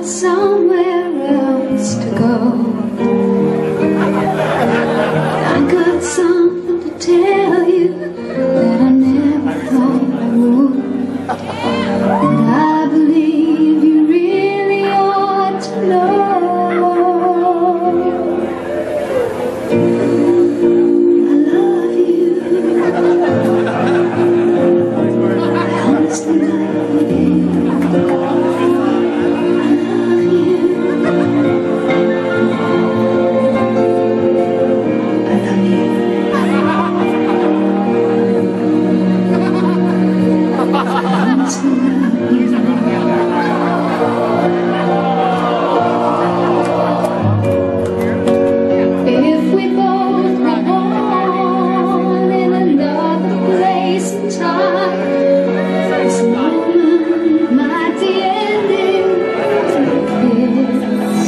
somewhere else to go. I got something to tell you that I never thought I would, and I believe you really ought to know. I love you. I honestly love you. If we both were born in another place and time, this moment might be ending like this.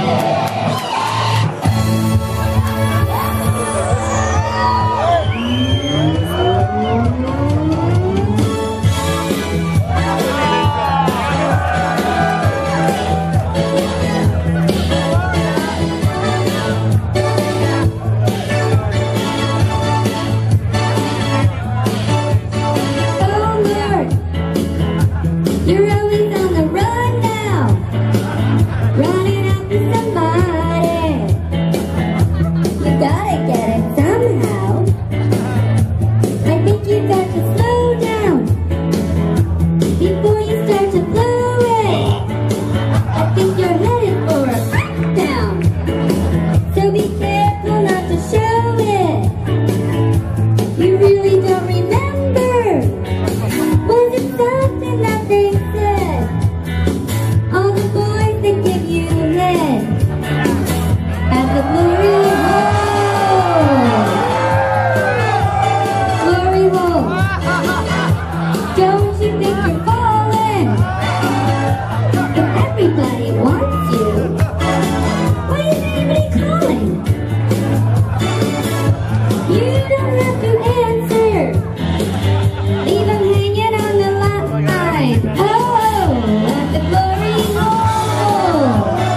You're always on the run now, running after somebody. You gotta get it somehow. I think you got to slow down before you start to blow it. I think you're headed for a breakdown, so be careful not to show it. You really don't remember. Was it something that they said? All the boys that give you head at the glory hole. Glory hole. Don't you think you're falling? But everybody wants you. Why is anybody calling? You don't have to answer. Leave them hanging on the line. Oh, at the glory hole.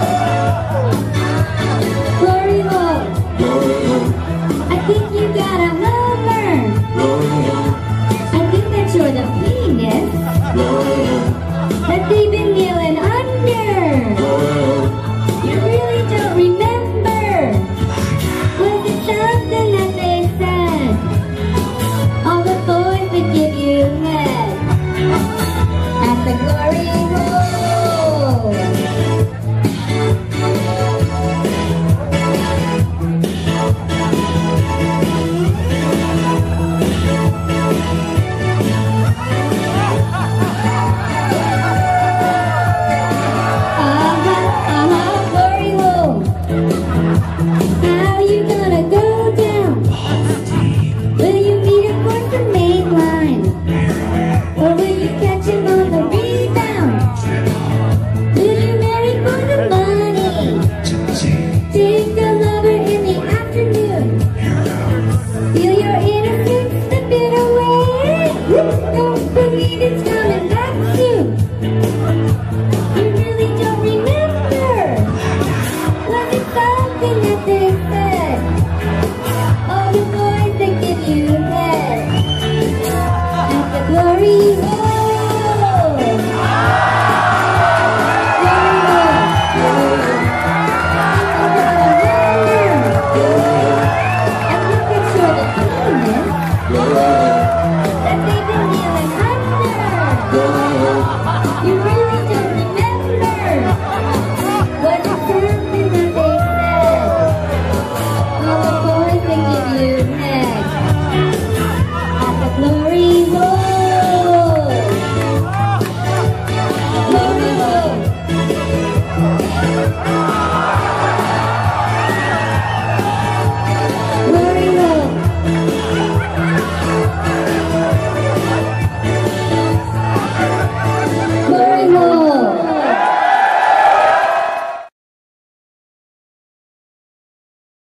Glory hole. I think you got a hover. I think that you're the penis that they've been kneeling under. You really don't remember. Was it something that they said? All the boys that give you head at the glory hole. Glory hole. How you gonna go down? Will you meet him for the main line? Or will you catch him on the rebound? Will you marry for the money? Take a lover in the afternoon. Feel your innocence slipping away. Don't believe it's coming back.